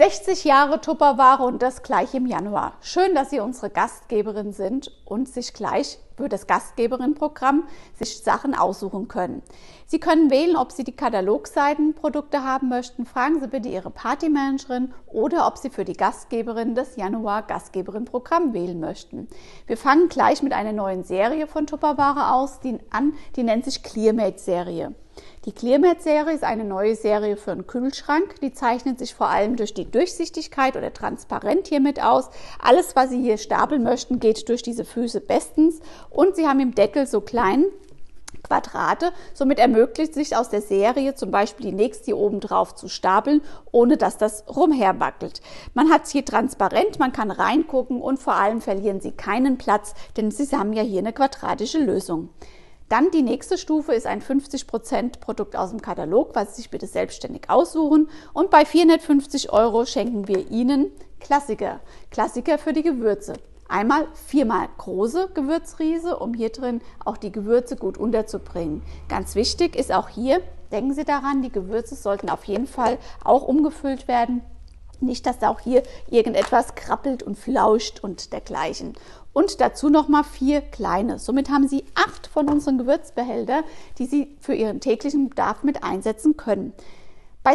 60 Jahre Tupperware und das gleich im Januar. Schön, dass Sie unsere Gastgeberin sind und sich gleich für das Gastgeberinnenprogramm sich Sachen aussuchen können. Sie können wählen, ob Sie die Katalogseitenprodukte haben möchten. Fragen Sie bitte Ihre Partymanagerin oder ob Sie für die Gastgeberin das Januar Gastgeberinnenprogramm wählen möchten. Wir fangen gleich mit einer neuen Serie von Tupperware an, die nennt sich Clearmate-Serie. Die Clearmate-Serie ist eine neue Serie für einen Kühlschrank. Die zeichnet sich vor allem durch die Durchsichtigkeit oder transparent hiermit aus. Alles, was Sie hier stapeln möchten, geht durch diese Füße bestens. Und sie haben im Deckel so kleine Quadrate. Somit ermöglicht sich aus der Serie zum Beispiel die nächste hier oben drauf zu stapeln, ohne dass das rumherwackelt. Man hat es hier transparent, man kann reingucken und vor allem verlieren Sie keinen Platz, denn Sie haben ja hier eine quadratische Lösung. Dann die nächste Stufe ist ein 50% Produkt aus dem Katalog, was Sie sich bitte selbstständig aussuchen. Und bei 450 € schenken wir Ihnen Klassiker für die Gewürze. Einmal 4-mal große Gewürzriese, um hier drin auch die Gewürze gut unterzubringen. Ganz wichtig ist auch hier, denken Sie daran, die Gewürze sollten auf jeden Fall auch umgefüllt werden. Nicht, dass da auch hier irgendetwas krabbelt und flauscht und dergleichen. Und dazu nochmal 4 kleine. Somit haben Sie 8 von unseren Gewürzbehältern, die Sie für Ihren täglichen Bedarf mit einsetzen können. Bei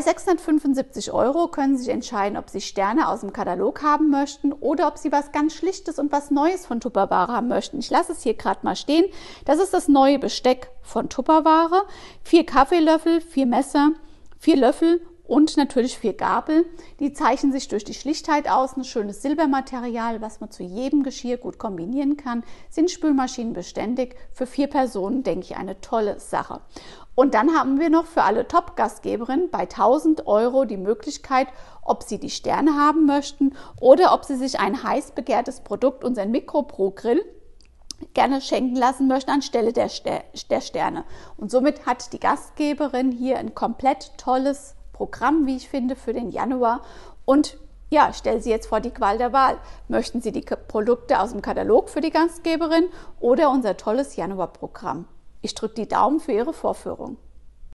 675 € können Sie sich entscheiden, ob Sie Sterne aus dem Katalog haben möchten oder ob Sie was ganz Schlichtes und was Neues von Tupperware haben möchten. Ich lasse es hier gerade mal stehen. Das ist das neue Besteck von Tupperware. 4 Kaffeelöffel, 4 Messer, 4 Löffel und natürlich 4 Gabel. Die zeichnen sich durch die Schlichtheit aus. Ein schönes Silbermaterial, was man zu jedem Geschirr gut kombinieren kann. Sind spülmaschinenbeständig. Für 4 Personen, denke ich, eine tolle Sache. Und dann haben wir noch für alle Top-Gastgeberinnen bei 1000 € die Möglichkeit, ob sie die Sterne haben möchten oder ob sie sich ein heiß begehrtes Produkt, unseren MicroPro-Grill, gerne schenken lassen möchten anstelle der Sterne. Und somit hat die Gastgeberin hier ein komplett tolles Programm, wie ich finde, für den Januar. Und ja, stellen Sie jetzt vor die Qual der Wahl. Möchten Sie die Produkte aus dem Katalog für die Gastgeberin oder unser tolles Januarprogramm? Ich drücke die Daumen für Ihre Vorführung.